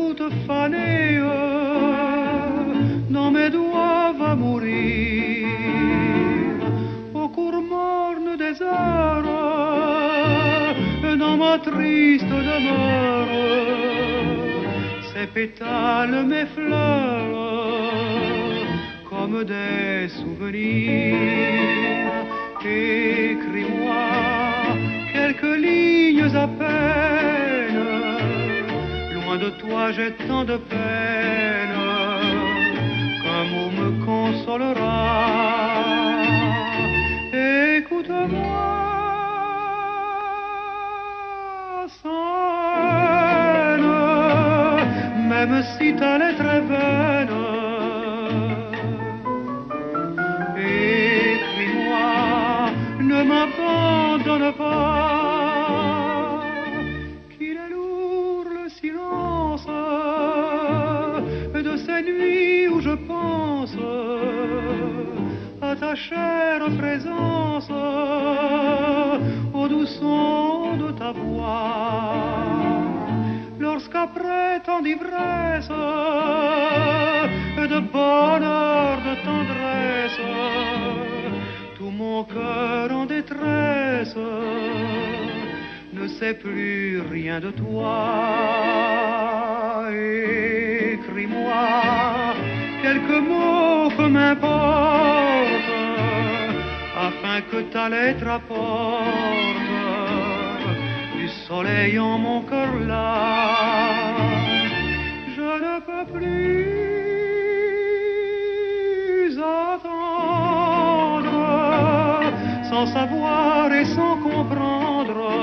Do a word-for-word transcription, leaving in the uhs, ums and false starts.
toute fanée dans mes doigts va mourir au cours morne des heures dans ma triste demeure. Ces pétales, mes fleurs, comme des souvenirs. Écris-moi quelques lignes à peine. Loin de toi, j'ai tant de peine. Qu'un mot me consolera. Écoute-moi. Même si ta lettre est vaine, écris-moi, ne m'abandonne pas, qu'il est lourd le silence de ces nuits où je pense à ta chère présence, au doux son de ta voix. Lorsqu'après tant d'ivresse, de bonheur, de tendresse, tout mon cœur en détresse ne sait plus rien de toi. Écris-moi quelques mots que m'importe, afin que ta lettre apporte soleil en mon cœur là. Je ne peux plus attendre, sans savoir et sans comprendre